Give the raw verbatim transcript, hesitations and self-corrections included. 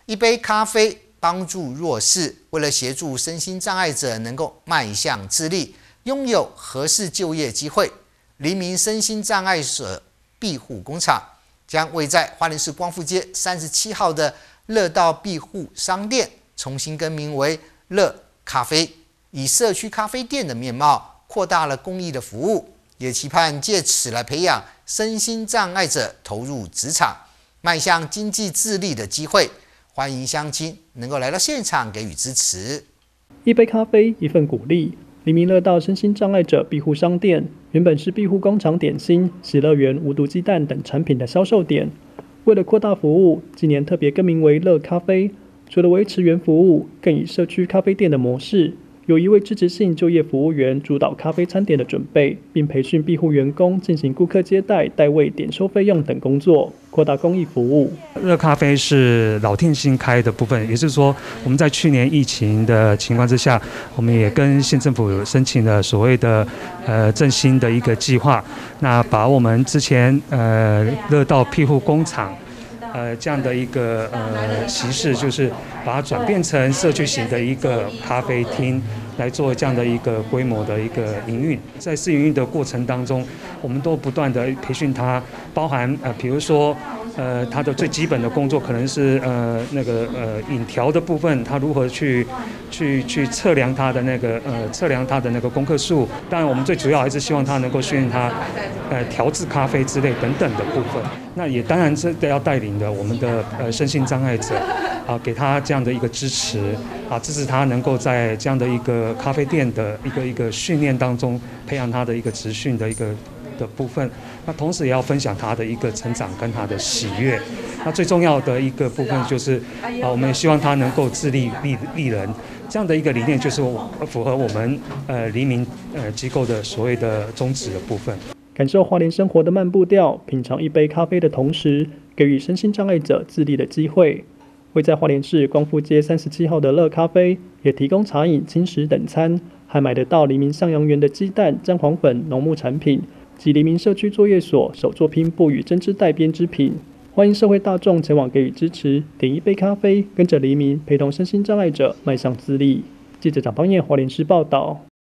一杯咖啡帮助弱势，为了协助身心障碍者能够迈向自立，拥有合适就业机会，黎明身心障碍者庇护工厂将位在花莲市光复街三十七号的乐道庇护商店重新更名为乐咖啡，以社区咖啡店的面貌扩大了公益的服务，也期盼借此来培养身心障碍者投入职场，迈向经济自立的机会。欢迎乡亲能够来到现场给予支持。 一杯咖啡，一份鼓励。黎明乐道身心障碍者庇护商店原本是庇护工厂点心、喜乐园无毒鸡蛋等产品的销售点，为了扩大服务，今年特别更名为乐咖啡。除了维持原服务，更以社区咖啡店的模式，有一位支持性就业服务员主导咖啡餐点的准备，并培训庇护员工进行顾客接待、代位、点收费用等工作，扩大公益服务。 乐咖啡是老店新开的部分，也就是说，我们在去年疫情的情况之下，我们也跟县政府申请了所谓的呃振兴的一个计划，那把我们之前呃乐道庇护工厂。呃，这样的一个呃形式，就是把它转变成社区型的一个咖啡厅，来做这样的一个规模的一个营运。在试营运的过程当中，我们都不断的培训它，包含呃，比如说呃，它的最基本的工作可能是呃那个呃饮调的部分，它如何去去去测量它的那个呃测量它的那个公克数。当然，我们最主要还是希望它能够训练它呃调制咖啡之类等等的部分。那也当然是要带领的我们的呃身心障碍者啊，给他这样的一个支持啊，支持他能够在这样的一个咖啡店的一个一个训练当中，培养他的一个职训的一个的部分。那同时也要分享他的一个成长跟他的喜悦。那最重要的一个部分就是啊，我们也希望他能够自立立立人。这样的一个理念就是符合我们呃黎明呃机构的所谓的宗旨的部分。 感受花莲生活的慢步调，品尝一杯咖啡的同时，给予身心障碍者自立的机会。位在花莲市光复街三十七号的乐咖啡，也提供茶饮、轻食等餐，还买得到黎明向阳园的鸡蛋、姜黄粉、农牧产品及黎明社区作业所手作拼布与针织带编织品。欢迎社会大众前往给予支持，点一杯咖啡，跟着黎明陪同身心障碍者迈向自立。记者蒋邦彦花莲市报道。